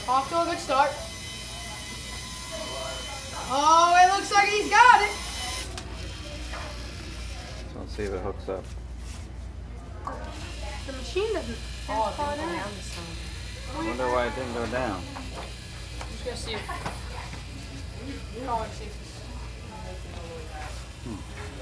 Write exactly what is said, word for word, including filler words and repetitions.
Off to a good start. Oh, it looks like he's got it. So let's see if it hooks up. The machine doesn't. Oh, it didn't go down this time. I wonder why it didn't go down. I'm just gonna see if. Oh, let's see if Hmm.